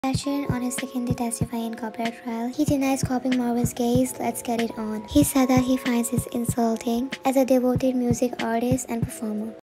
Sheeran on his second day testifying in copyright trial. He denies copying Marvin Gaye's Let's Get It On. He said that he finds it insulting as a devoted music artist and performer.